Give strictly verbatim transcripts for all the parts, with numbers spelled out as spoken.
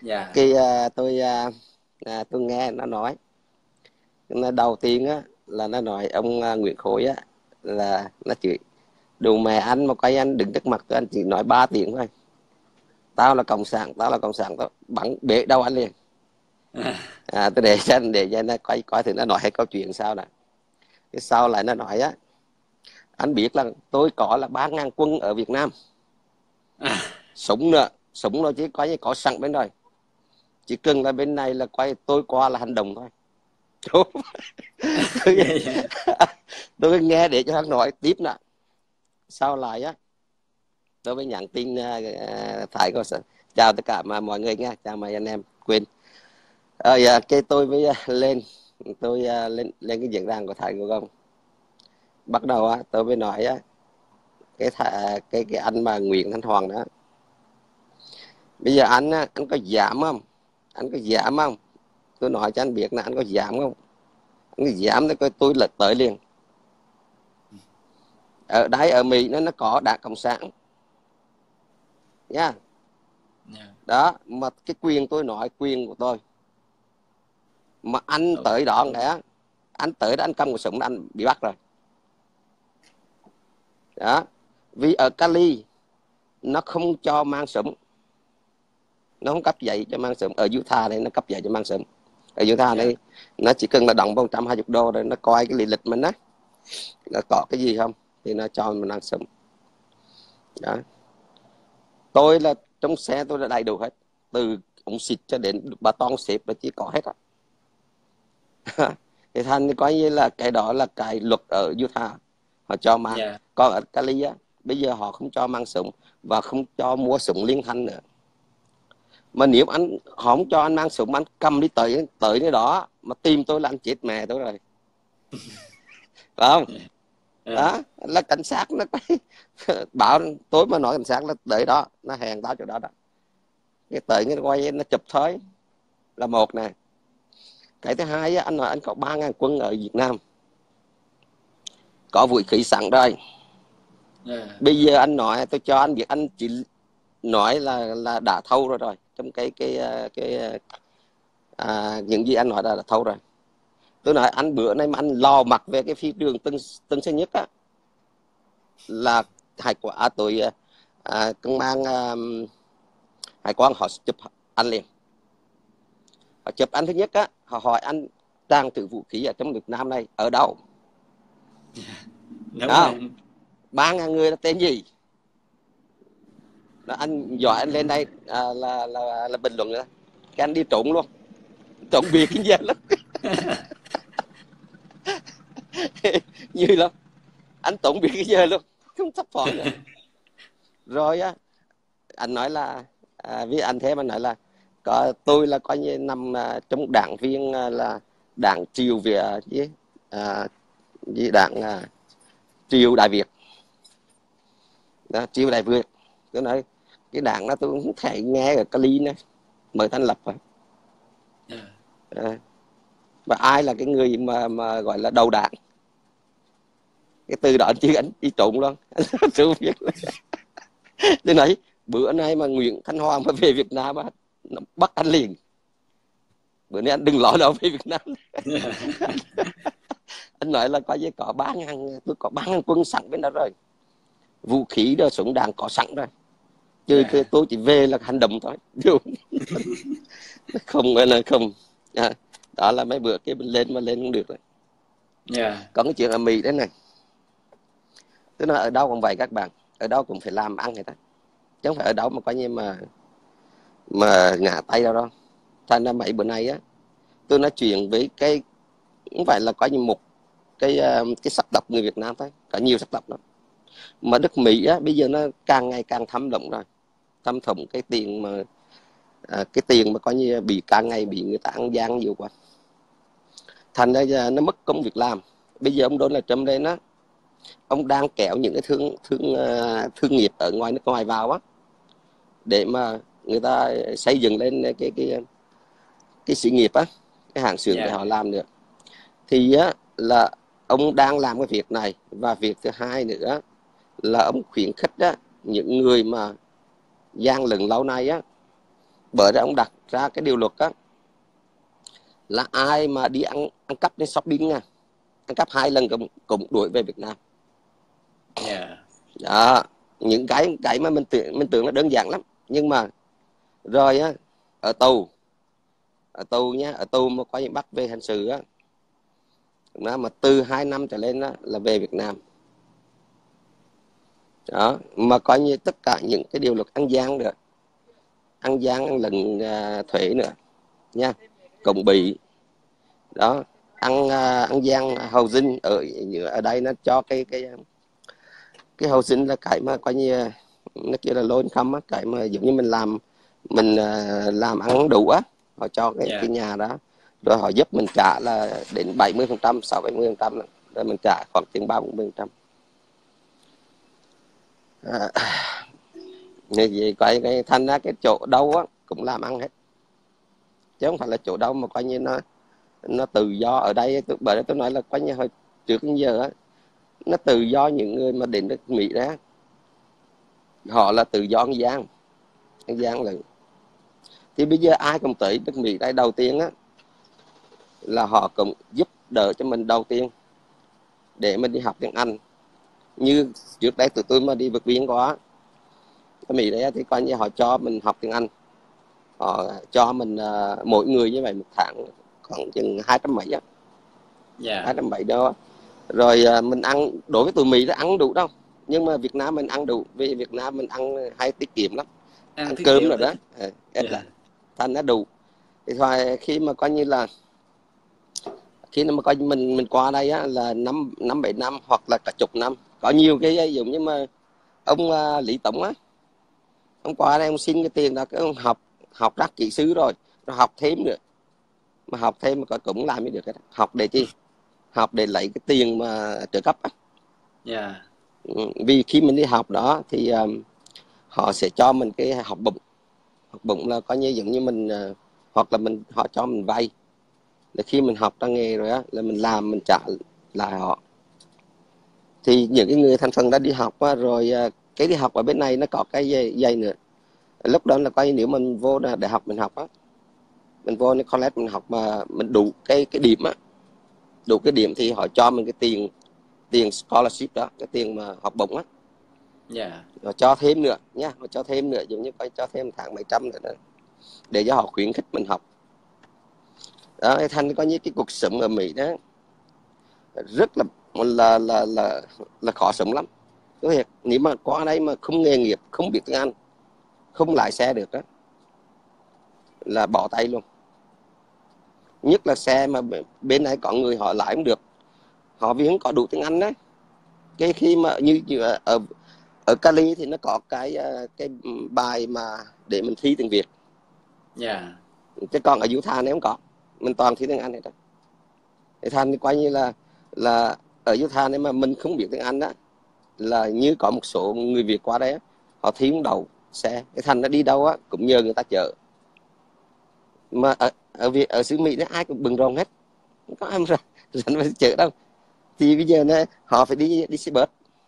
Dạ. Khi à, tôi à, à, tôi nghe nó nói, nó đầu tiên á là nó nói ông à, Nguyễn Khối á, là nó chửi đồ mẹ anh, mà quay anh đứng trước mặt tôi anh chỉ nói ba tiếng thôi: tao là cộng sản, tao là cộng sản, tao bắn bể đầu anh liền. À, tôi để cho để cho nó coi coi thử nó nói hay câu chuyện sao nè. Cái sau lại nó nói á: anh biết là tôi có là ba ngàn quân ở Việt Nam, À. súng nữa, súng nó chỉ coi như có sẵn bên rồi, chỉ cần là bên này là quay tôi qua là hành động thôi. tôi, Dạ, dạ. tôi nghe để cho hắn nói tiếp nè. Sau lại á tôi mới nhắn tin uh, Thái có chào tất cả mà mọi người nha, chào mấy anh em quên. Ờ, dạ, cái tôi mới uh, lên tôi uh, lên lên cái diễn đàn của Thái của ông. Bắt đầu á tôi mới nói á, cái thà, cái cái anh mà Nguyễn Thanh Hoàng đó, bây giờ anh á, anh có giảm không, anh có giảm không, tôi nói cho anh biết là anh có giảm không, anh có giảm thì coi tôi lật tới liền. Ở đấy ở Mỹ nó nó có đảng cộng sản nha. Dạ. Đó mà cái quyền tôi nói quyền của tôi, mà anh Ok. tới đó nữa, anh tới đó anh cầm một súng anh bị bắt rồi. Đó, vì ở Cali nó không cho mang súng, nó không cấp giấy cho mang súng. Ở Utah này nó cấp giấy cho mang súng. Ở Utah Dạ. này nó chỉ cần là đồng một trăm hai mươi đô rồi nó coi cái lý lịch mình á, nó có cái gì không thì nó cho mình mang súng. Đó, tôi là trong xe tôi đã đầy đủ hết, từ ống xịt cho đến bà toan xếp là chỉ có hết á. Thì thành coi như là cái đó là cái luật ở Utah họ cho mang. Dạ. Còn ở Cali á bây giờ họ không cho mang súng và không cho mua súng liên thanh nữa. Mà nếu anh họ không cho anh mang súng, anh cầm đi tới tới nơi đó mà tìm tôi là anh chết mẹ tôi rồi, phải không? Dạ. Đó là cảnh sát nó bảo tối mà nói cảnh sát là tới đó nó hẹn tao chỗ đó đó, cái tới cái quay nó chụp thôi là một nè. Cái thứ hai á, anh nói anh có ba ngàn quân ở Việt Nam, có vũ khí sẵn rồi. Dạ. Bây giờ anh nói tôi cho anh biết anh chỉ nói là là đã thâu rồi rồi trong cái cái cái, cái à, những gì anh nói là đã thâu rồi. Tôi nói anh bữa nay mà anh lò mặt về cái phi trường Tân Tân Sơn Nhất á, là hải quả à, tôi à, công an à, hải quan họ chụp anh liền. Họ chụp anh thứ nhất á, họ hỏi anh tàng trữ vũ khí ở trong Việt Nam này ở đâu. Đúng Đó, rồi. ba ngàn người là tên gì. Đó, anh gọi anh lên đây à, là, là là bình luận nữa, cái anh đi trốn luôn, trốn biệt kinh doanh lắm. Như lắm, anh trốn biệt cái giờ luôn, không sắp phỏng nữa. Rồi á anh nói là à, với anh thế mà nói là có tôi là coi như nằm à, trong đảng viên à, là đảng Triều Việt với à, với đảng à, Triều Đại Việt đó, Triều Đại Việt. Tôi nói cái đảng đó tôi cũng thể nghe ở Cali này mới thành lập rồi. Dạ. À, và ai là cái người mà mà gọi là đầu đảng, cái từ đó chứ anh đi trộn luôn. Tôi biết. Tôi nói bữa nay mà Nguyễn Thanh Hoàng mà về Việt Nam á, nó bắt anh liền. Bữa nay anh đừng lo đâu về Việt Nam. Anh nói là coi như có ba ngàn, tôi có ba ngàn quân sẵn bên đó rồi, vũ khí đó súng đạn có sẵn rồi, chứ Dạ. tôi chỉ về là hành động thôi. Không là không. À, đó là mấy bữa cái mình lên mà lên không được rồi. Dạ. Còn cái chuyện ở Mỹ đấy này, tức là ở đâu cũng vậy các bạn, ở đâu cũng phải làm ăn người ta, chứ không phải ở đâu mà coi như mà mà ngã tay đâu đâu. Thành ra mấy bữa nay á tôi nói chuyện với cái không phải là có như một cái ờ, cái sắc tộc người Việt Nam thôi, có nhiều sắc tộc lắm. Mà nước Mỹ á bây giờ nó càng ngày càng thâm đậm rồi, thâm thủng cái tiền mà à, cái tiền mà coi như bị càng ngày bị người ta ăn gian nhiều quá, thành ra nó mất công việc làm. Bây giờ ông Donald Trump đây nó ông đang kéo những cái thương thương ờ, thương nghiệp ở ngoài nước ngoài vào á, để mà người ta xây dựng lên cái cái cái sự nghiệp á, cái hàng xưởng để Dạ. họ làm được. Thì á là ông đang làm cái việc này, và việc thứ hai nữa là ông khuyến khích á những người mà gian lận lâu nay á bởi ra ông đặt ra cái điều luật á, là ai mà đi ăn ăn cắp trên shopping nha, ăn cắp hai lần cũng, cũng đuổi về Việt Nam. Yeah. Đó, những cái cái mà mình tưởng mình tưởng là đơn giản lắm, nhưng mà rồi á, ở tù ở tù nhá, ở tù mà có những bắt về hành sự á, nó mà từ hai năm trở lên đó, là về Việt Nam. Đó, mà coi như tất cả những cái điều luật ăn gian nữa, ăn gian ăn lận uh, thuế nữa nha, cũng bị. Đó, ăn uh, ăn gian housing ở ở đây nó cho cái cái cái housing là cái mà coi như nó kia là low income á, cái mà giống như mình làm mình uh, làm ăn đủ á, họ cho cái Yeah. cái nhà đó, rồi họ giúp mình trả là đến bảy mươi phần trăm, sáu bảy mươi phần trăm, rồi mình trả khoảng tiền ba bốn mươi phần trăm. À, như vậy coi cái thành ra cái chỗ đâu á cũng làm ăn hết, chứ không phải là chỗ đâu mà coi như nó nó tự do. Ở đây tôi, bởi đó tôi nói là coi như hồi trước đến giờ á, nó tự do. Những người mà đến nước Mỹ đó, họ là tự do ăn gian, ăn gian là thì bây giờ ai cũng tới nước Mỹ đây đầu tiên á, là họ cũng giúp đỡ cho mình đầu tiên để mình đi học tiếng Anh. Như trước đây tụi tôi mà đi vượt biên qua ở Mỹ đấy thì coi như họ cho mình học tiếng Anh, họ cho mình uh, mỗi người như vậy một tháng khoảng chừng hai trăm mấy á, Yeah. hai trăm mấy đó. Rồi uh, mình ăn, đối với tụi Mỹ là ăn đủ đâu, nhưng mà Việt Nam mình ăn đủ, vì Việt Nam mình ăn hay tiết kiệm lắm, Ăn ăn tiết cơm kiệm rồi ít. đó, à, ít Yeah. là thành nó đủ. Thì thôi khi mà coi như là khi mà coi mình mình qua đây á, là năm năm bảy năm hoặc là cả chục năm, có nhiều cái giống như mà ông uh, Lý Tổng á, ông qua đây ông xin cái tiền đó, cái ông học học ra kỹ sư rồi, rồi học thêm nữa, mà học thêm mà cũng làm mới được cái đó. Học để chi? Học để lấy cái tiền mà trợ cấp á. Yeah. Ừ, vì khi mình đi học đó thì um, họ sẽ cho mình cái học bổng. Học bổng là coi như giống như mình uh, hoặc là mình họ cho mình vay, để khi mình học ra nghề rồi á, là mình làm mình trả lại họ. Thì những cái người thành phần đã đi học á, rồi uh, cái đi học ở bên này nó có cái dây, dây nữa. Lúc đó là coi nếu mình vô đại học mình học á, mình vô college mình học mà mình đủ cái cái điểm á, đủ cái điểm thì họ cho mình cái tiền tiền scholarship đó, cái tiền mà học bổng á. Yeah. Họ cho thêm nữa nha, họ cho thêm nữa, giống như coi cho thêm tháng mấy trăm nữa đó, để cho họ khuyến khích mình học. Đó, thành coi như cái cuộc sống ở Mỹ đó rất là là là là, là khó sống lắm. Có thiệt, nếu mà qua đây mà không nghề nghiệp, không biết tiếng Anh, không lái xe được đó, là bỏ tay luôn. Nhất là xe mà bên này có người họ lái không được, họ vì không có đủ tiếng Anh đấy. Cái khi mà như, như ở ở Cali thì nó có cái cái bài mà để mình thi tiếng Việt. Yeah. Chứ còn ở Utah này không có, mình toàn thi tiếng Anh hết đó. Thì thành coi như là là ở Utah này mà mình không biết tiếng Anh đó, là như có một số người Việt qua đây á, họ thi không đậu xe, cái thành nó đi đâu á cũng nhờ người ta chở. Mà ở ở Việt ở xứ Mỹ đó ai cũng bận rộn hết, không có ai mà rảnh mà chở đâu. Thì bây giờ này, họ phải đi đi xe bus,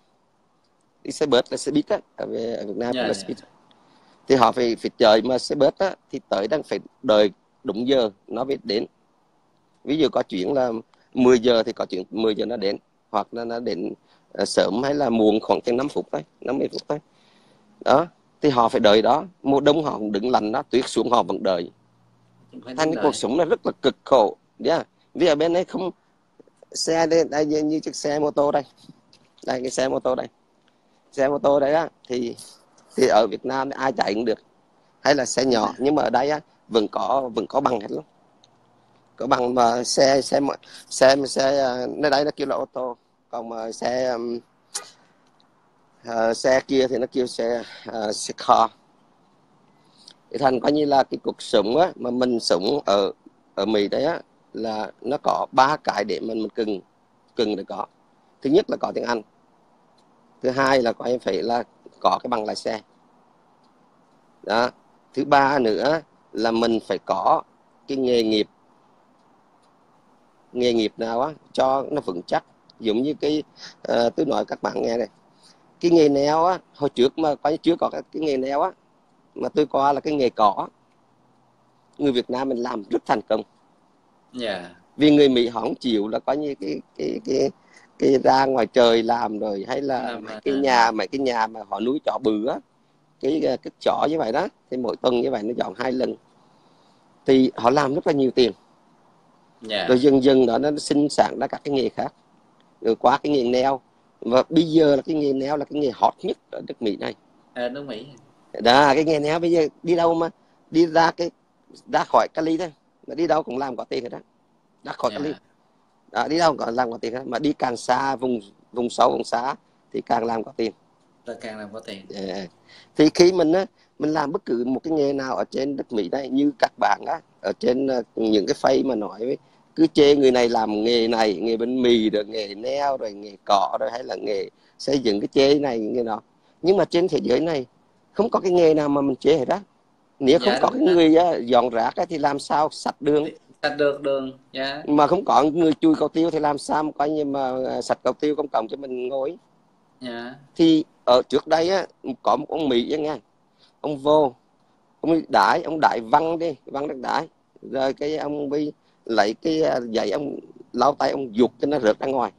đi xe bus là xe buýt á, ở, ở Việt Nam Yeah. là xe buýt. Thì họ phải phải chờ mà xe bus á, thì tới đang phải đợi đúng giờ nó mới đến. Ví dụ có chuyện là mười giờ thì có chuyện mười giờ nó đến, hoặc là nó đến uh, sớm hay là muộn khoảng chừng năm phút thôi, năm mươi phút thôi. Đó, thì họ phải đợi đó, mùa đông họ cũng đứng lạnh đó, tuyết xuống họ vẫn đợi. Thành cái cuộc sống nó rất là cực khổ. Yeah. Vì ở bên đấy không xe đây, đây như, như chiếc xe mô tô đây, đây cái xe mô tô đây, xe mô tô đấy á, thì thì ở Việt Nam ai chạy cũng được, hay là xe nhỏ, nhưng mà ở đây á vẫn có vẫn có bằng hết luôn, có bằng. Mà xe xe xe xe, xe nơi đây nó kêu là ô tô, còn mà xe um, uh, xe kia thì nó kêu xe uh, xe car. Thì thành coi như là cái cuộc sống á mà mình sống ở ở Mỹ đấy á, là nó có ba cái để mình mình cần cần để có. Thứ nhất là có tiếng Anh, thứ hai là coi phải là có cái bằng lái xe đó, thứ ba nữa là mình phải có cái nghề nghiệp, nghề nghiệp nào á cho nó vững chắc. Giống như cái uh, tôi nói các bạn nghe này, cái nghề neo á, hồi trước mà coi chưa có cái, cái nghề neo á, mà tôi qua là cái nghề cỏ. người Việt Nam mình làm rất thành công. Dạ. Vì người Mỹ họ không chịu là có như cái cái cái cái ra ngoài trời làm rồi, hay là Làm mấy à, cái nhà mấy cái nhà mà họ nuôi chó bự á, cái cái chó như vậy đó, thì mỗi tuần như vậy nó dọn hai lần, thì họ làm rất là nhiều tiền. dạ. Rồi dần dần đó nó sinh sản ra các cái nghề khác, rồi qua cái nghề nail, và bây giờ là cái nghề nail là cái nghề hot nhất ở nước Mỹ này. À, nước Mỹ. Đó, cái nghề nail bây giờ đi đâu mà đi ra cái ra khỏi Cali thôi, mà đi đâu cũng làm có tiền rồi đó, ra khỏi Cali. Dạ. Đó, đi đâu còn làm có tiền đó. Mà đi càng xa, vùng vùng sâu vùng xa thì càng làm có tiền. Ta càng làm có tiền. Yeah. Thì khi mình á, mình làm bất cứ một cái nghề nào ở trên đất Mỹ này, như các bạn á ở trên uh, những cái face mà nói với, cứ chê người này làm nghề này, nghề bánh mì, rồi nghề nail, rồi nghề cọ, rồi hay là nghề xây dựng, cái chê này nghề đó. Nhưng mà trên thế giới này không có cái nghề nào mà mình chê hết á. Nếu không Dạ có đúng cái rồi. người á, dọn rác á, thì làm sao sạch đường. Sạch được đường. Dạ. Mà không có người chui cầu tiêu thì làm sao mà coi như mà sạch cầu tiêu công cộng cho mình ngồi. Dạ. Thì ở trước đây á, có một ông Mỹ á nghe, ông vô, ông đãi, ông đại văn đi, văn đất đãi, rồi cái ông đi lấy cái giày, ông lau tay, ông giục cho nó rớt ra ngoài,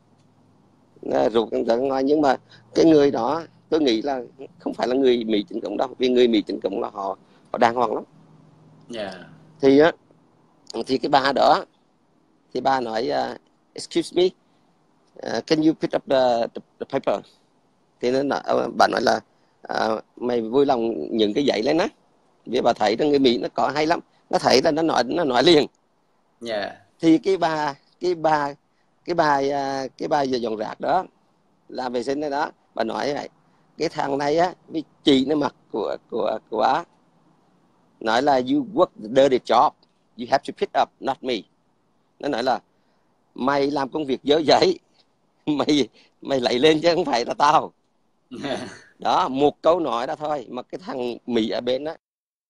nó rụt ra ngoài. Nhưng mà cái người đó tôi nghĩ là không phải là người Mỹ chính cộng đâu, vì người Mỹ chính cộng là họ họ đàng hoàng lắm. Dạ. Thì á, thì cái bà đó, thì bà nói uh, excuse me, uh, can you pick up the, the, the paper. Thì nó nói, bà nói là uh, mày vui lòng những cái giấy lên á, vì bà thấy rằng người Mỹ nó có hay lắm, nó thấy là nó nói nó nói liền. Dạ. Thì cái bà cái bà cái bà uh, cái bà giờ dọn rác đó, làm vệ sinh đó, đó, bà nói vậy, cái thằng này á, với chị nó mặt của của của á, nói là you work the dirty job, you have to pick up, not me. Nó nói là mày làm công việc dơ giấy, mày mày lấy lên chứ không phải là tao. Đó, một câu nói đó thôi mà cái thằng Mỹ ở bên đó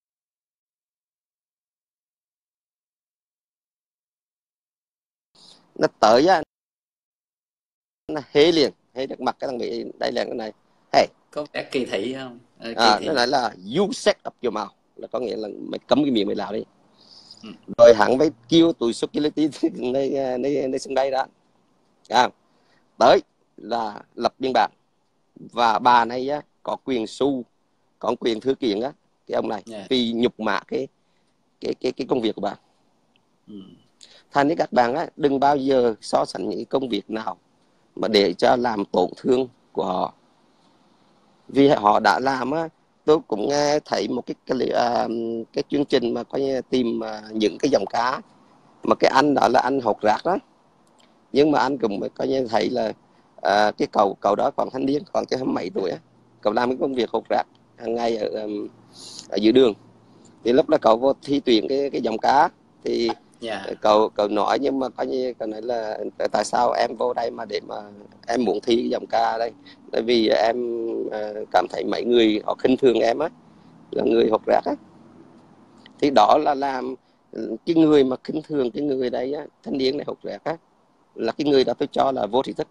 nó tới á, nó hế liền, hế được mặt cái thằng Mỹ đây là cái này. Hey, Có vẻ kỳ thị không? À, kỳ à, nó thị. nói là you set up your mouth, là có nghĩa là mày cấm cái miệng mày làm đi. Ừ. Rồi hắn mới kêu tụi security nơi nơi nơi sân bay đó, à, tới là lập biên bản. Và bà này á, có quyền su, có quyền thư kiện á cái ông này, Yeah. vì nhục mạ cái cái cái cái công việc của bà. Ừ. Thành ra các bạn á, đừng bao giờ so sánh những công việc nào mà để cho làm tổn thương của họ. Vì họ đã làm á, tôi cũng nghe thấy một cái cái, cái, cái chương trình mà coi như tìm những cái dòng cá, mà cái anh đó là anh hột rác đó. Nhưng mà anh cũng coi như thấy là à, cái cậu cậu đó còn thanh niên, còn cái mấy tuổi á, cậu làm cái công việc hột rác hàng ngày ở, ở dưới đường. Thì lúc đó cậu vô thi tuyển cái cái dòng cá, thì Yeah. cậu cậu nói, nhưng mà coi như cậu nói là tại sao em vô đây mà để mà em muốn thi cái dòng ca đây, tại vì em uh, cảm thấy mấy người họ khinh thường em á, là người hột rác á. Thì đó là làm cái người mà khinh thường cái người đấy á, thanh niên này hột rác á, là cái người đó tôi cho là vô trí thức.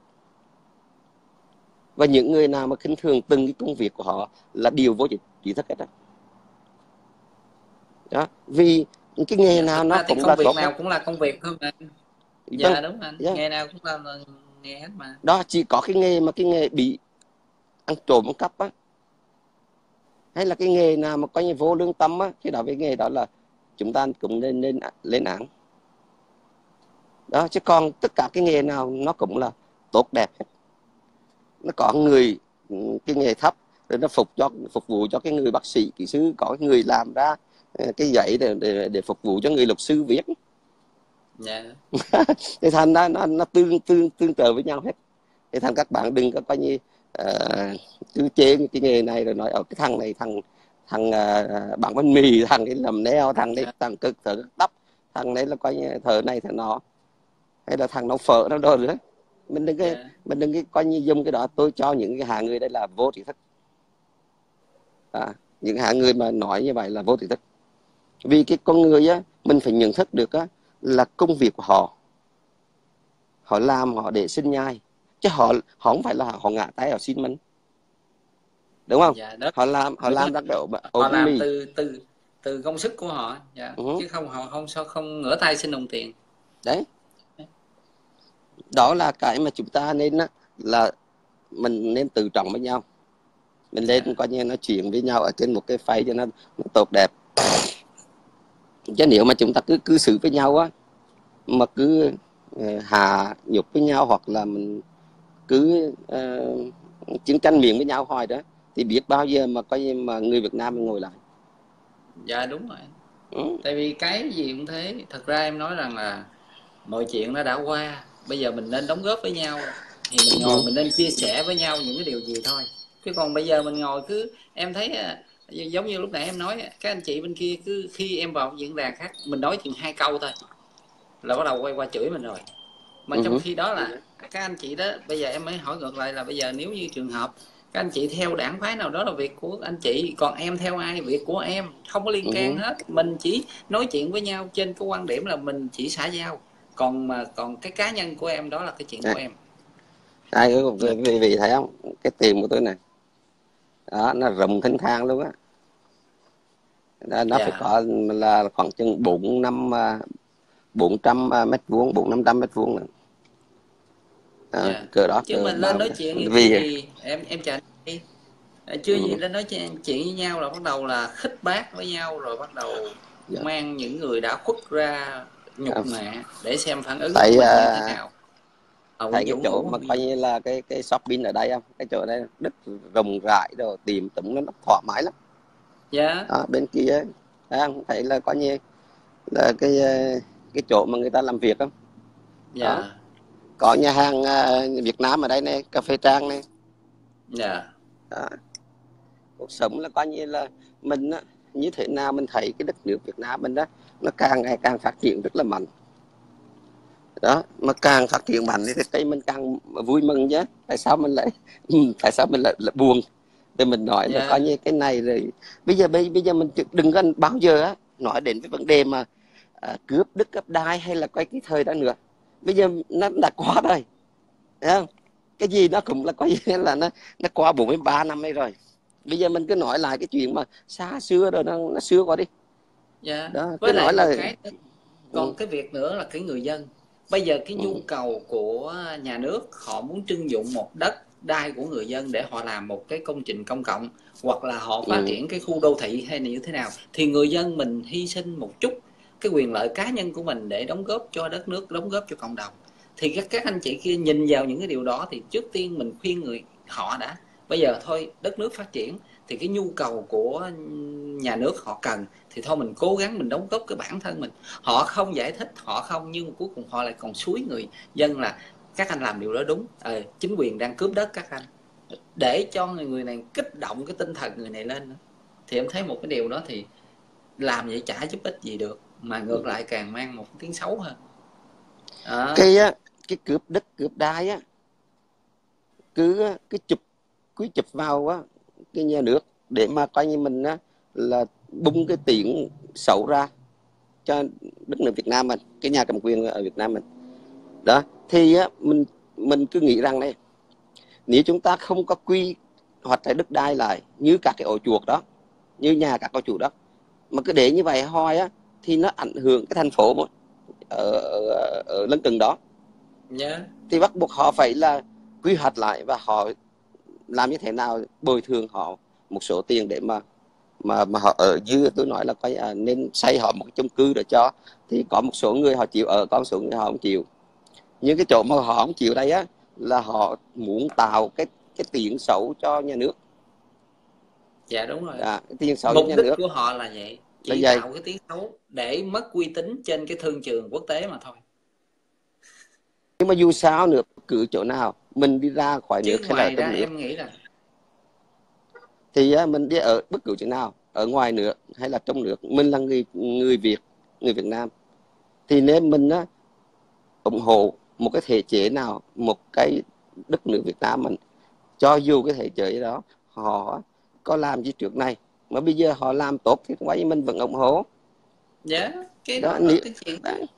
Và những người nào mà khinh thường từng cái công việc của họ là điều vô trí thức hết đó. Đó, vì cái nghề Dạ. nào Thực nó ra thì cũng công là việc tốt hết. nào cũng là công việc thôi mà. Vâng, Dạ đúng anh, yeah. nghề nào cũng là, là nghề hết mà. Đó, chỉ có cái nghề mà cái nghề bị ăn trộm ăn cắp á, hay là cái nghề nào mà coi như vô lương tâm á, cái đó cái nghề đó là chúng ta cũng nên nên lên án. Đó, chứ còn tất cả cái nghề nào nó cũng là tốt đẹp hết. Nó có người cái nghề thấp rồi nó phục cho phục vụ cho cái người bác sĩ kỹ sư, có người làm ra cái giấy để để, để phục vụ cho người luật sư viết. Dạ. Thì thành ra nó nó tương tương tương tự với nhau hết. Thì thành các bạn đừng có coi như uh, cứ chê cái nghề này rồi nói ở cái thằng này thằng thằng uh, bán bánh mì, thằng ấy làm neo, thằng đấy Dạ. thằng cực thợ tóc, thằng đấy là coi như thợ này thợ nọ, hay là thằng nấu phở nó đồ nữa. Mình đừng cái Dạ. mình đừng cái coi như dùng cái đó. Tôi cho những cái hạng người đây là vô trí thức. À, những hạng người mà nói như vậy là vô trí thức. Vì cái con người á, mình phải nhận thức được á, là công việc của họ họ làm họ để sinh nhai, chứ họ họ không phải là họ ngã tay họ xin mình, đúng không? Dạ đó. Họ làm họ Đúng rồi. làm ra cái ổ Họ bánh làm mì. từ từ từ công sức của họ. Dạ. Ừ. Chứ không họ không sao không ngửa tay xin đồng tiền. Đấy, đó là cái mà chúng ta nên á, là mình nên tự trọng với nhau, mình lên Dạ. coi như nói chuyện với nhau ở trên một cái phay cho nó, nó tốt đẹp. Chứ nếu mà chúng ta cứ cư xử với nhau á, mà cứ uh, hạ nhục với nhau, hoặc là mình cứ uh, chiến tranh miệng với nhau hoài đó, thì biết bao giờ mà coi như mà người Việt Nam mình ngồi lại. Dạ đúng rồi. Ừ. Tại vì cái gì cũng thế, thật ra em nói rằng là mọi chuyện nó đã qua, bây giờ mình nên đóng góp với nhau, thì mình ngồi Ừ. mình nên chia sẻ với nhau những cái điều gì thôi. Chứ còn bây giờ mình ngồi cứ, em thấy giống như lúc nãy em nói, các anh chị bên kia cứ khi em vào diễn đàn khác, mình nói chừng hai câu thôi là bắt đầu quay qua chửi mình rồi. Mà trong Ừ. khi đó là các anh chị đó, bây giờ em mới hỏi ngược lại là bây giờ nếu như trường hợp các anh chị theo đảng phái nào đó là việc của anh chị, còn em theo ai việc của em, không có liên can Ừ. hết. Mình chỉ nói chuyện với nhau trên cái quan điểm là mình chỉ xã giao, còn mà còn cái cá nhân của em đó là cái chuyện của em. Ai quý vị thấy không, cái tiền của tôi này đó, nó rộng thênh thang luôn á. Nó, nó phải Dạ. có là khoảng chừng bốn năm bốn trăm mét vuông, bốn năm trăm mét vuông nữa. À, Dạ. cỡ đó Chứ cỡ mình lên bao. nói chuyện như kia Vì thì em em chào anh đi. Chưa gì ừ, lên nói chuyện với nhau là bắt đầu là khích bác với nhau, rồi bắt đầu dạ. mang những người đã khuất ra À, nhục mạ để xem phản ứng của thấy mình như thế à, nào. Ờ, thấy Nguyễn cái Dũng, chỗ Vũ mà Nguyễn coi Dũng. như là cái cái shopping ở đây không, cái chỗ đây đất rộng rãi rồi, tìm tụng nó thoải mái lắm. Dạ. Đó, bên kia thấy không, thấy là coi như là cái cái chỗ mà người ta làm việc không. Đó, Dạ. có nhà hàng à, Việt Nam ở đây này, cà phê Trang này. Dạ. Đó. Cuộc sống là coi như là mình á, như thế nào mình thấy cái đất nước Việt Nam mình đó, nó càng ngày càng phát triển rất là mạnh. Đó, mà càng phát triển mạnh thì cái mình càng vui mừng chứ. Tại sao mình lại tại sao mình lại, lại buồn? Thì mình nói là coi Dạ. như cái này rồi, bây giờ bây, bây giờ mình đừng có bao giờ á nói đến cái vấn đề mà à, cướp đất cướp đai hay là cái cái thời đó nữa. Bây giờ nó đã qua rồi, thấy không? Cái gì nó cũng là coi như là nó nó qua bốn mươi ba năm ấy rồi. Bây giờ mình cứ nói lại cái chuyện mà xa xưa rồi, nó, nó xưa qua đi. Dạ. Đó, cứ Với lại nói một là cái, ừ, còn cái việc nữa là cái người dân. Bây giờ cái ừ, nhu cầu của nhà nước, họ muốn trưng dụng một đất đai của người dân để họ làm một cái công trình công cộng, hoặc là họ phát ừ, triển cái khu đô thị hay là như thế nào, thì người dân mình hy sinh một chút cái quyền lợi cá nhân của mình để đóng góp cho đất nước, đóng góp cho cộng đồng. Thì các các anh chị kia nhìn vào những cái điều đó, thì trước tiên mình khuyên người họ đã, bây giờ thôi đất nước phát triển thì cái nhu cầu của nhà nước họ cần, thì thôi mình cố gắng mình đóng góp cái bản thân mình. Họ không giải thích, họ không, nhưng cuối cùng họ lại còn xúi người dân là các anh làm điều đó đúng, ờ, chính quyền đang cướp đất các anh, để cho người người này kích động cái tinh thần người này lên nữa. Thì em thấy một cái điều đó thì làm vậy chả giúp ích gì được, mà ngược lại càng mang một tiếng xấu hơn đó. cái á, cái cướp đất cướp đai á, cứ cứ chụp cứ chụp vào á cái nhà nước để mà coi như mình á là bung cái tiếng xấu ra cho đất nước Việt Nam mình, cái nhà cầm quyền ở Việt Nam mình. Đó, thì á mình mình cứ nghĩ rằng này, nếu chúng ta không có quy hoạch trái đất đai lại như các cái ổ chuột đó, như nhà các ổ chuột đó, mà cứ để như vậy hoài á, thì nó ảnh hưởng cái thành phố mà ở, ở, ở lân cận đó. Nhớ. Thì bắt buộc họ phải là quy hoạch lại, và họ làm như thế nào bồi thường họ một số tiền để mà mà mà họ ở. Như tôi nói là coi à, nên xây họ một cái chung cư để cho, thì có một số người họ chịu ở, có một số người họ không chịu. Nhưng cái chỗ mà họ không chịu đây á, là họ muốn tạo cái cái tiếng xấu cho nhà nước. Dạ đúng rồi. À, cái tiếng xấu cho Mục nhà đích nước của họ là vậy, là chỉ vậy. tạo cái tiếng xấu để mất uy tín trên cái thương trường quốc tế mà thôi. Nhưng mà dù sao nữa, cứ chỗ nào mình đi ra khỏi Chứ nước hay là ở ngoài ra trong nước, em nghĩ là thì á, mình đi ở bất cứ chỗ nào, ở ngoài nước hay là trong nước, mình là người người Việt, người Việt Nam, thì nên mình á ủng hộ một cái thể chế nào, một cái đất nước Việt Nam mình, cho dù cái thể chế đó họ có làm gì trước này mà bây giờ họ làm tốt thì quay mình vẫn ủng hộ. dạ cái Đó, đó là nếu, cái chuyện đó. đấy,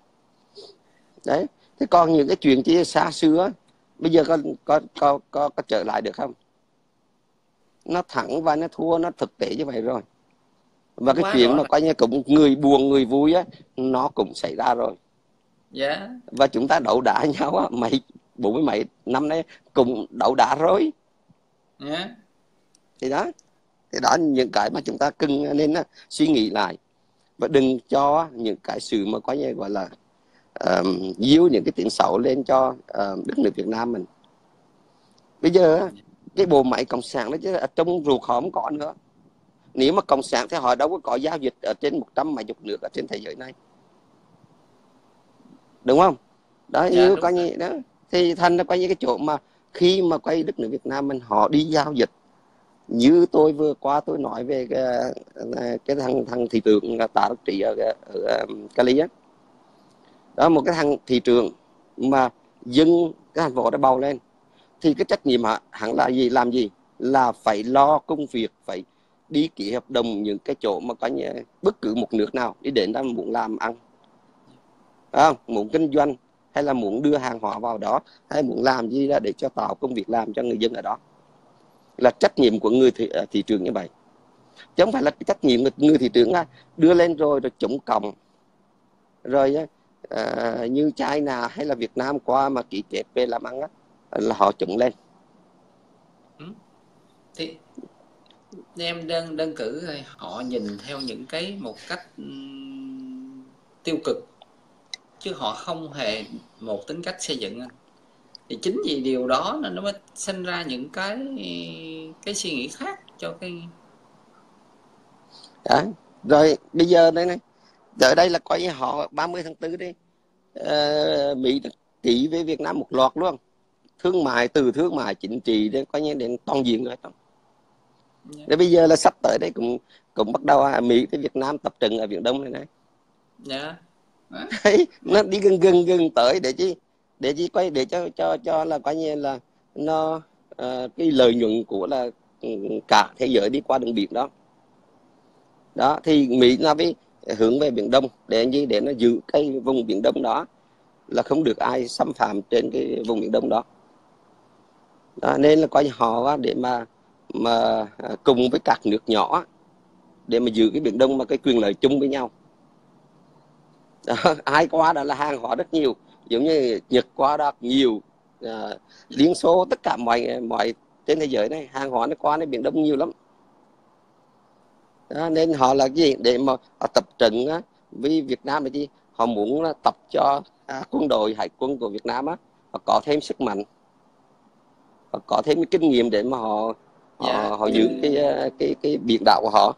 đấy. Thế còn những cái chuyện chia xa xưa bây giờ có có có có, có trở lại được không? Nó thẳng và nó thua, nó thực tế như vậy rồi. Và cái quá chuyện rõ mà ràng. coi như cũng người buồn người vui á, nó cũng xảy ra rồi. Dạ. Và chúng ta đấu đá nhau á, mấy bốn mươi mấy năm nay cũng đấu đá rồi. Dạ. Thì đó, thì đó những cái mà chúng ta cần nên uh, suy nghĩ lại, và đừng cho những cái sự mà coi như gọi là um, díu những cái tiếng xấu lên cho uh, đất nước Việt Nam mình. Bây giờ á, cái bộ máy cộng sản đó chứ ở trong ruột họ không có nữa. Nếu mà cộng sản thì họ đâu có có giao dịch ở trên một trăm mấy chục nước ở trên thế giới này, đúng không? Đó, Dạ như đúng coi rồi. như đó thì thành ra coi như cái chỗ mà khi mà quay đất nước Việt Nam mình họ đi giao dịch, như tôi vừa qua tôi nói về cái, cái thằng thằng thị trưởng Tạ Đức Trí ở, ở, ở Cali á, đó một cái thằng thị trưởng mà dân cái thành phố đã bầu lên, thì cái trách nhiệm hẳn là gì, làm gì là phải lo công việc, phải đi ký hợp đồng những cái chỗ mà có như bất cứ một nước nào đi đến đó muốn làm ăn, không muốn kinh doanh hay là muốn đưa hàng hóa vào đó, hay muốn làm gì đó để cho tạo công việc làm cho người dân ở đó, là trách nhiệm của người thị, thị trường như vậy, chứ không phải là cái trách nhiệm của người thị trường đưa lên rồi rồi chống cộng rồi à, như China hay là Việt Nam qua mà ký kết về làm ăn á, là họ chống lên. Ừ. Thì em đơn đơn cử thôi, họ nhìn theo những cái một cách um, tiêu cực, chứ họ không hề một tính cách xây dựng anh. Thì chính vì điều đó nên nó mới sinh ra những cái cái suy nghĩ khác cho cái Đó. Rồi bây giờ đây này, ở đây là coi như họ ba mươi tháng tư đi, uh, Mỹ ký với Việt Nam một loạt luôn, thương mại, từ thương mại chính trị đến coi như đến toàn diện rồi. dạ. Để bây giờ là sắp tới đây cũng cũng bắt đầu à, Mỹ với Việt Nam tập trận ở Biển Đông này này. Dạ. Đó. Đấy, Mà nó đi gần gần gần tới để chi, để chi quay để cho cho cho là coi như là nó uh, cái lợi nhuận của là cả thế giới đi qua đường biển đó. Đó thì Mỹ nó mới hướng về Biển Đông để gì, để nó giữ cái vùng Biển Đông đó là không được ai xâm phạm trên cái vùng Biển Đông đó. Đó, nên là coi họ để mà mà cùng với các nước nhỏ để mà giữ cái Biển Đông mà cái quyền lợi chung với nhau. Đó, ai qua đó là hàng hóa rất nhiều, giống như Nhật qua đó nhiều, à, Liên Xô, tất cả mọi mọi trên thế giới này hàng hóa nó qua đến Biển Đông nhiều lắm. Đó, nên họ là cái gì để mà họ tập trận á, với Việt Nam là gì, họ muốn là tập cho à, quân đội hải quân của Việt Nam á, họ có thêm sức mạnh, họ có thêm cái kinh nghiệm để mà họ dạ họ, họ giữ như cái cái cái biển đảo của họ.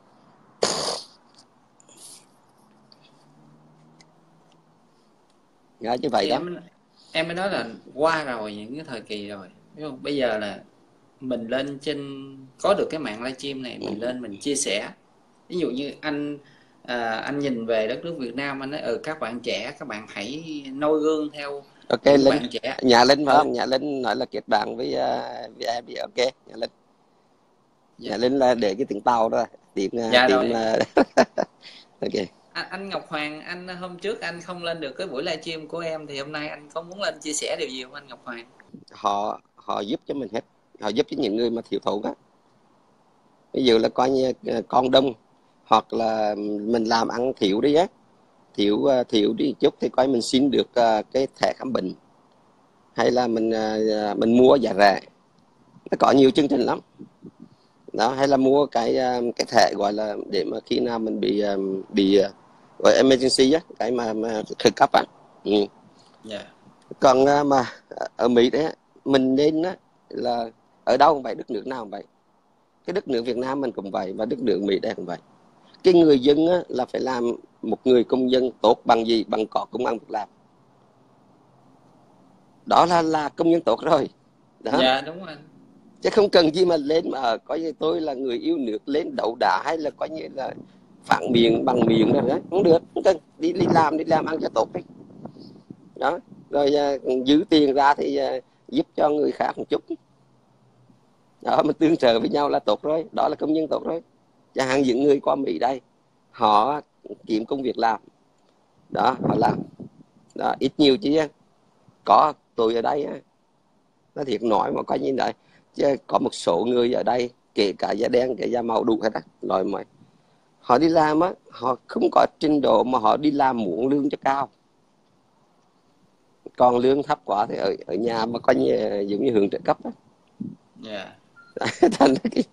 Đó, như vậy thì đó. em em mới nói là qua rồi những cái thời kỳ rồi, đúng không? Bây giờ là mình lên trên, có được cái mạng livestream này, mình lên mình chia sẻ. Ví dụ như anh à, anh nhìn về đất nước Việt Nam, anh nói ừ các bạn trẻ, các bạn hãy noi gương theo Ok những Linh, bạn trẻ. nhà Linh phải Ừ. không? Nhà Linh nói là kết bạn với uh, với em đi. Ok nhà Linh, Dạ. nhà Linh là để cái tiếng Tàu đó, tiếng uh, Dạ tiếng rồi. uh, ok. anh, anh Ngọc Hoàng, anh hôm trước anh không lên được cái buổi livestream của em, thì hôm nay anh có muốn lên chia sẻ điều gì không anh Ngọc Hoàng? họ họ giúp cho mình hết, họ giúp cho những người mà thiếu thốn á, ví dụ là coi như uh, con đông hoặc là mình làm ăn thiếu đi á, thiếu uh, thiếu đi chút thì coi mình xin được uh, cái thẻ khám bệnh, hay là mình uh, mình mua giá rẻ, nó có nhiều chương trình lắm đó, hay là mua cái uh, cái thẻ gọi là để mà khi nào mình bị um, bị uh, gọi emergency á, cái mà, mà khẩn cấp á. Ừ. Dạ. Còn uh, mà ở Mỹ đấy mình nên á, là ở đâu cũng vậy, đất nước nào cũng vậy, cái đất nước Việt Nam mình cũng vậy, và đất nước Mỹ đây cũng vậy. Cái người dân á, là phải làm một người công dân tốt bằng gì, bằng có công ăn việc làm, đó là là công nhân tốt rồi đó. Dạ đúng rồi anh. Chứ không cần gì mà lên mà coi như tôi là người yêu nước lên đấu đá, hay là coi như là phản miệng bằng miệng rồi đó, không được, không cần, đi đi làm đi làm ăn cho tốt đi đó, rồi à, giữ tiền ra thì à, giúp cho người khác một chút đó, mình tương trợ với nhau là tốt rồi, đó là công nhân tốt rồi. Chẳng hạn những người qua Mỹ đây, họ kiếm công việc làm đó, họ làm đó, ít nhiều chứ có tôi ở đây á, nó thiệt nổi mà coi như vậy, chứ có một số người ở đây kể cả da đen kể da màu đủ hết á, rồi mà họ đi làm á, họ không có trình độ mà họ đi làm muốn lương cho cao, còn lương thấp quá thì ở ở nhà mà coi như giống như hưởng trợ cấp á. Dạ. Thành ra cái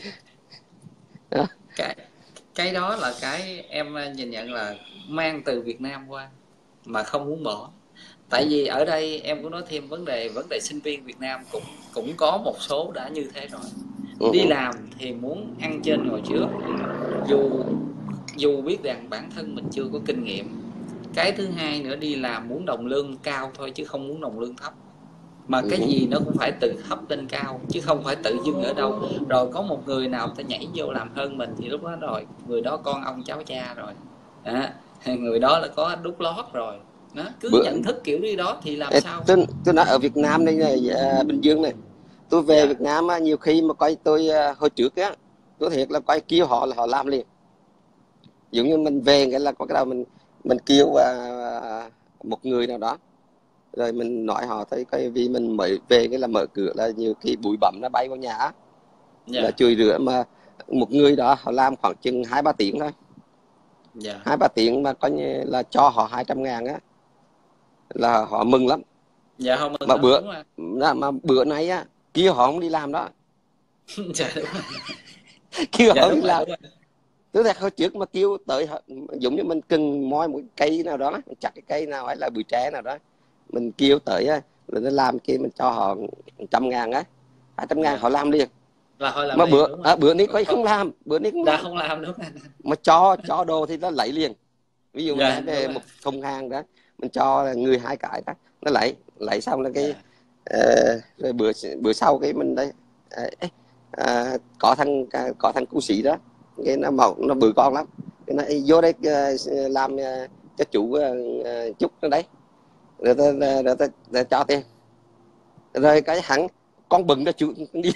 đó. cái cái đó là cái em nhìn nhận là mang từ Việt Nam qua mà không muốn bỏ. Tại vì ở đây em cũng nói thêm vấn đề vấn đề sinh viên Việt Nam cũng cũng có một số đã như thế rồi. Ừ, Đi ừ, làm thì muốn ăn trên ngồi trước, dù dù biết rằng bản thân mình chưa có kinh nghiệm. Cái thứ hai nữa, đi làm muốn đồng lương cao thôi chứ không muốn đồng lương thấp. Mà ừ, cái ừ. gì nó cũng phải từ thấp lên cao chứ không phải tự dưng ở đâu rồi có một người nào ta nhảy vô làm hơn mình thì lúc đó rồi người đó con ông cháu cha rồi. Đó, người đó là có đút lót rồi. Đó, cứ Bữa nhận thức kiểu đi đó thì làm ê, sao. tôi tôi nói ở Việt Nam đây này, à, Bình Dương này, tôi về Dạ. Việt Nam á, nhiều khi mà coi tôi à, hồi trước á, tôi thiệt là coi kêu họ là họ làm liền. Giống như mình về cái là có cái đầu mình mình kêu à, một người nào đó, rồi mình nói họ thấy cái vì mình mới về cái là mở cửa là nhiều khi bụi bặm nó bay vào nhà á, là Dạ. chùi rửa mà một người đó họ làm khoảng chừng hai ba tiếng thôi, Dạ. hai ba tiếng mà coi như là cho họ hai trăm ngàn á là họ mừng lắm. Dạ không mừng Mà lắm, bữa đúng rồi. mà bữa nay á kêu họ không đi làm đó. Dạ đúng rồi. Kêu Dạ họ không đúng đi rồi, làm. đúng rồi. Tức là hồi trước mà kêu tới họ, giống như mình cần moi một cây nào đó, chặt cái cây nào hay là bụi tre nào đó, mình kêu tới á là nó làm kia mình cho họ trăm ngàn á, hai trăm ngàn Dạ họ làm liền. là thôi làm Mà liền, bữa đúng rồi. à, bữa nay coi Còn không làm, bữa nay không đã làm, không làm, đúng rồi. mà cho cho đồ thì nó lấy liền. Ví dụ mình Dạ đem đúng về rồi. một thùng hàng đó, mình cho là người hai cái đó, nó lấy lấy xong là cái Dạ. ờ, rồi bữa bữa sau cái mình đây ờ, ê, à, có thằng có thằng cu sĩ đó, cái nó màu nó bự con lắm, cái nó "Ê, vô đây ờ, làm ờ, cho chủ ờ, ờ, chút nó đấy, rồi ta, Dạ. rồi ta, ta cho tiền, rồi cái hẳn con bừng ra chủ đi.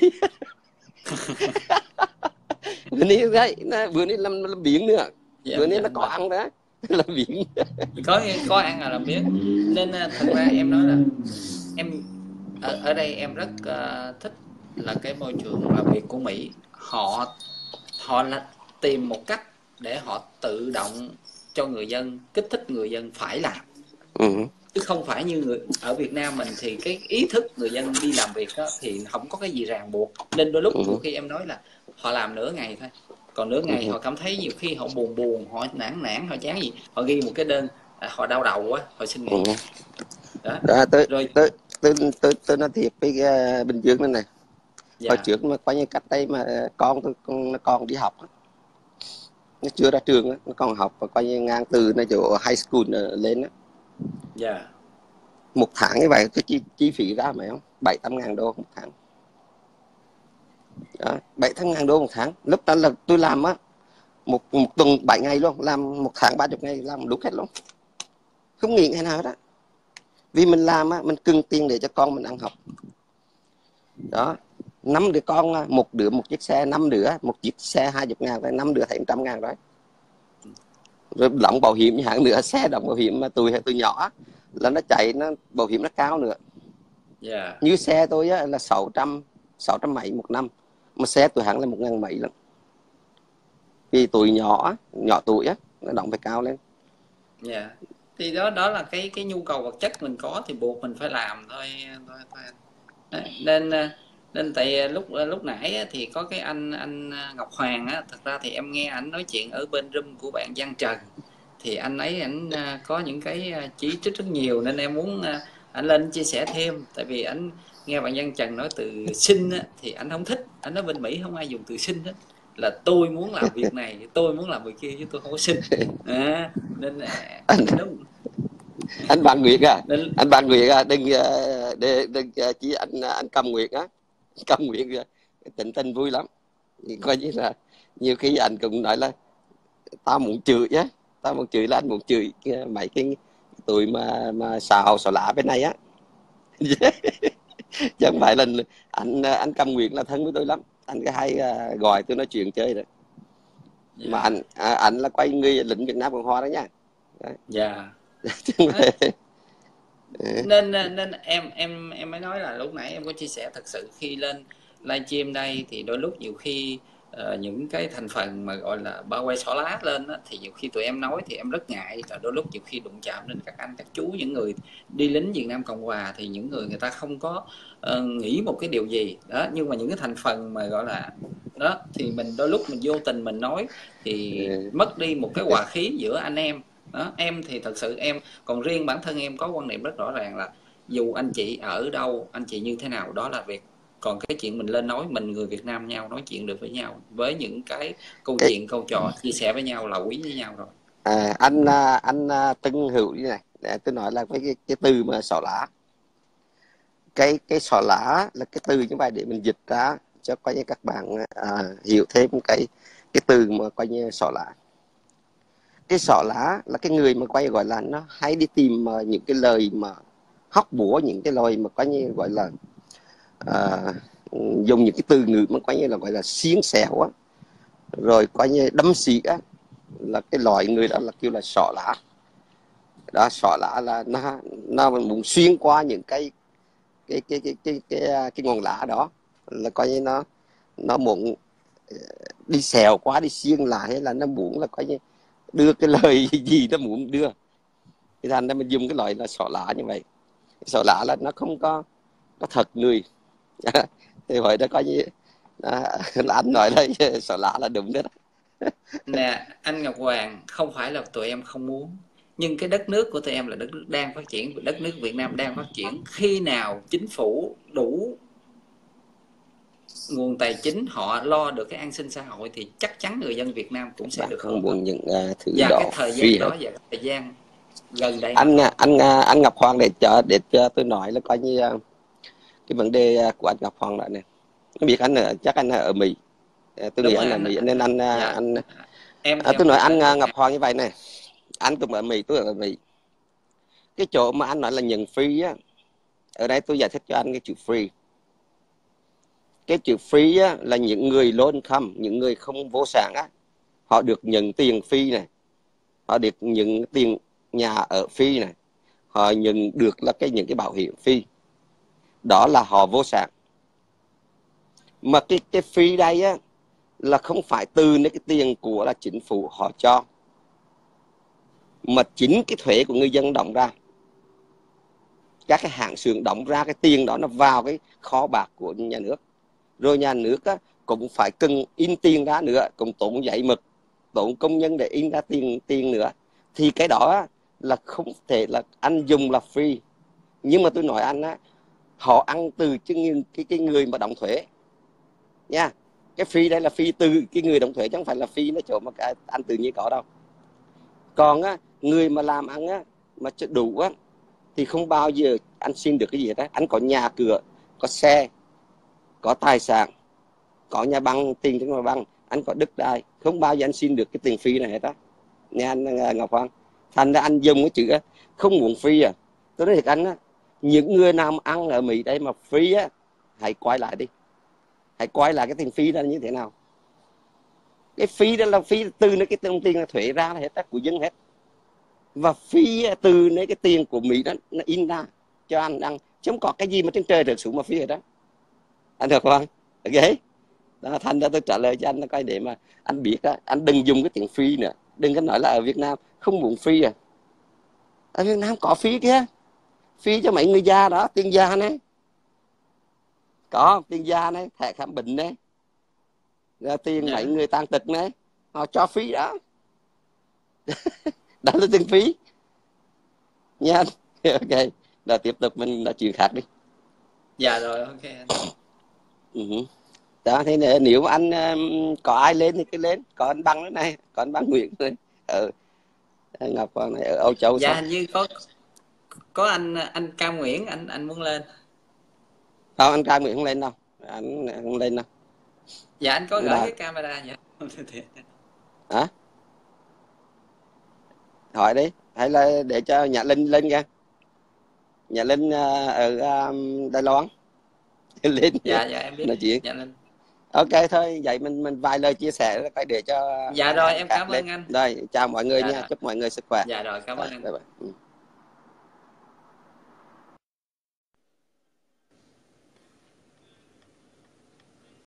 Bữa nay đấy nó, bữa nay làm, làm biển nữa, Dạ. bữa nay Dạ nó có mà ăn đó. Làm biển. có có ăn là làm biết. Nên à, thật ra em nói là em ở ở đây em rất à, thích là cái môi trường làm việc của Mỹ. Họ họ là tìm một cách để họ tự động cho người dân, kích thích người dân phải làm, Ừ, chứ không phải như người ở Việt Nam mình thì cái ý thức người dân đi làm việc đó, thì không có cái gì ràng buộc, nên đôi lúc nhiều ừ, khi em nói là họ làm nửa ngày thôi, còn nửa ngày ừ, họ cảm thấy nhiều khi họ buồn buồn họ nản nản họ chán gì họ ghi một cái đơn à, họ đau đầu quá họ xin ừ. nghỉ. Đó. Đó, tôi Rồi. tôi tôi tôi tôi nói thiệt với uh, Bình Dương này này, hồi Dạ. trước mà coi như cách đây mà ờ, con tôi con nó còn đi học á, nó chưa ra trường á, nó còn học và coi như ngang từ nó chỗ high school lên á, Dạ. một tháng như vậy cái chi, chi phí ra mày không bảy tám ngàn đô một tháng. Đó, bảy tám ngàn đô một tháng, lúc đó là tôi làm á một một tuần bảy ngày luôn, làm một tháng ba chục ngày làm đúng hết luôn, không nghỉ ngày nào hết á, vì mình làm á mình cưng tiền để cho con mình ăn học. Đó, năm đứa con, một đứa một chiếc xe, năm đứa một chiếc xe hai chục ngàn, năm đứa thấy trăm ngàn rồi. Rồi đóng bảo hiểm hạng nữa, xe đóng bảo hiểm mà tuổi hay tuổi nhỏ là nó chạy nó bảo hiểm nó cao nữa. Dạ. Như xe tôi á, là sáu trăm sáu trăm mấy một năm, mà xe tuổi hạng là một ngàn mấy lận, vì tuổi nhỏ nhỏ tuổi á nó đóng phải cao lên. Dạ. Thì đó đó là cái cái nhu cầu vật chất mình có thì buộc mình phải làm thôi thôi, thôi. Đấy. Nên nên tại lúc lúc nãy á, thì có cái anh anh Ngọc Hoàng á, thật ra thì em nghe ảnh nói chuyện ở bên room của bạn Văn Trần, thì anh ấy ảnh à, có những cái à, chỉ trích rất nhiều, nên em muốn à, anh lên chia sẻ thêm. Tại vì anh nghe bạn Văn Trần nói từ sinh á, thì anh không thích. Anh nói bên Mỹ không ai dùng từ sinh hết, là tôi muốn làm việc này tôi muốn làm việc kia chứ tôi không có sinh. À, nên à, anh đúng. anh bạn Nguyệt à, Nên anh bạn Nguyệt à, đừng ờ, đừng, đừng ờ, chỉ anh anh Cầm Nguyệt á, Cầm Nguyệt tịnh tình vui lắm, coi như là nhiều khi anh cũng nói là tao muốn chửi á, tao muốn chửi là anh muốn chửi mấy cái tụi mà mà xào xào lá bên này á. Chứ không phải là anh anh Cầm Nguyệt là thân với tôi lắm, anh cái hay uh, gọi tôi nói chuyện chơi đấy, mà dạ. anh à, anh là quay người lính Việt Nam Cộng Hòa đó nha. Đấy. Dạ. Chứ không Đấy. phải- nên nên em em em mới nói là lúc nãy em có chia sẻ, thật sự khi lên livestream đây thì đôi lúc nhiều khi uh, những cái thành phần mà gọi là bao quay xỏ lá lên đó, thì nhiều khi tụi em nói thì em rất ngại, là đôi lúc nhiều khi đụng chạm đến các anh các chú, những người đi lính Việt Nam Cộng Hòa, thì những người người ta không có uh, nghĩ một cái điều gì đó, nhưng mà những cái thành phần mà gọi là đó thì mình đôi lúc mình vô tình mình nói thì mất đi một cái hòa khí giữa anh em đó. Em thì thật sự em, còn riêng bản thân em có quan niệm rất rõ ràng là dù anh chị ở đâu, anh chị như thế nào đó là việc, còn cái chuyện mình lên nói, mình người Việt Nam nhau nói chuyện được với nhau với những cái câu cái chuyện câu trò chia sẻ với nhau là quý với nhau rồi. à, anh à, anh à, Tân Hữu như này, để tôi nói là cái cái, cái từ mà xỏ lá, cái cái xỏ lá là cái từ như vậy để mình dịch ra cho coi như các bạn à, hiểu thêm cái cái từ mà coi như xỏ lá. Cái xỏ lá là cái người mà quay gọi là nó hay đi tìm uh, những cái lời mà hóc búa, những cái lời mà coi như gọi là uh, dùng những cái từ ngữ mà coi như là gọi là xiên xẻo á, rồi coi như đâm xị á, là cái loại người đó là kêu là xỏ lá. Đó, xỏ lá là nó nó muốn xuyên qua những cái cái cái cái cái cái cái, cái ngọn lá đó, là coi như nó nó muốn đi xèo quá, đi xiên lại, hay là nó muốn là coi như đưa cái lời gì nó muốn đưa, thì thành ra mình dùng cái loại là xỏ lá như vậy. Xỏ lá là nó không có có thật người thì vậy đó, coi như à, là anh nói đây xỏ lá là đúng đấy đó. Nè anh Ngọc Hoàng, không phải là tụi em không muốn, nhưng cái đất nước của tụi em là đất nước đang phát triển, đất nước Việt Nam đang phát triển. Khi nào chính phủ đủ nguồn tài chính, họ lo được cái an sinh xã hội, thì chắc chắn người dân Việt Nam cũng sẽ Bạn được không hưởng. muốn những uh, thứ Và đó cái thời phi gian hết. đó và cái thời gian gần đây Anh thôi. anh anh Ngọc Hoàng, để cho để cho tôi nói là coi như cái vấn đề của anh Ngọc Hoàng lại này. Không biết anh ở, chắc anh ở Mỹ, tôi Đúng nghĩ rồi anh ở anh. Mỹ nên anh Dạ. anh Em thì à, em tôi nói cũng ở anh nước Ngọc Hoàng như vậy này, anh cũng ở Mỹ, tôi ở Mỹ. Cái chỗ mà anh nói là nhận free á, ở đây tôi giải thích cho anh cái chữ free. Cái chữ free á, là những người low income, những người không vô sản á, họ được nhận tiền free này, họ được nhận tiền nhà ở free này, họ nhận được là cái những cái bảo hiểm free, đó là họ vô sản. Mà cái cái free đây á là không phải từ cái tiền của là chính phủ họ cho, mà chính cái thuế của người dân đóng ra, các cái hãng xưởng đóng ra cái tiền đó nó vào cái kho bạc của nhà nước, rồi nhà nước á, cũng phải cần in tiền ra nữa, cũng tốn giấy mực, tốn công nhân để in ra tiền tiền nữa, thì cái đó á, là không thể là anh dùng là free. Nhưng mà tôi nói anh á, họ ăn từ cái, cái, cái người mà đóng thuế nha. Cái free đây là free từ cái người đóng thuế, chứ không phải là free nó chỗ mà cái anh tự nhiên có đâu. Còn á, người mà làm ăn á, mà đủ á, thì không bao giờ anh xin được cái gì hết á. Anh có nhà cửa, có xe, có tài sản, có nhà băng, tiền trong nhà băng, anh có đất đai, không bao giờ anh xin được cái tiền free này hết á. Nghe anh Ngọc Hoàng, thành ra anh dùng cái chữ á, không muốn free à. Tôi nói thiệt anh á, những người nào ăn ở Mỹ đây mà free á, hãy quay lại đi, hãy quay lại cái tiền phí đó như thế nào. Cái phí đó là phí từ nơi cái đồng tiền là thuế ra là hết, của dân hết, và phí từ nơi cái tiền của Mỹ đó nó in ra cho anh ăn, chứ không có cái gì mà trên trời rớt xuống mà phí hết đó, anh được không? Ok đó, thành ra tôi trả lời cho anh là coi để mà anh biết đó, anh đừng dùng cái tiền free nữa, đừng có nói là ở Việt Nam không muốn free à. Ở Việt Nam có phí kia, phí cho mấy người già đó, tiền già này có, tiền già này, thẻ khám bệnh này, rồi tiền mấy người tàn tật này, họ cho phí đó. Đó là tiền phí nha. Ok, rồi tiếp tục mình nói chuyện khác đi. Dạ rồi, ok anh. Uh-huh. Đó, thế này, nếu mà anh um, có ai lên thì cứ lên, có anh Băng nữa này, có anh Băng Nguyễn này ở Ngọc Hoàng này ở Âu Châu. Dạ Sao? hình như có có anh anh Cao Nguyễn, anh anh muốn lên. Không, anh Cao Nguyễn không lên đâu, anh không lên đâu. Dạ anh có Anh gửi đợi. cái camera vậy. Hả? Hỏi đi, hay là để cho Nhã Linh lên kìa. Nhã Linh uh, ở um, Đài Loan lên. Dạ dạ em biết. Nói chuyện. Dạ Linh. Ok thôi, vậy mình mình vài lời chia sẻ phải để cho dạ rồi em cảm ơn lên. anh. Rồi, chào mọi người Dạ nha, rồi. chúc mọi người sức khỏe. Dạ rồi, cảm ơn Rồi, anh. bye bye.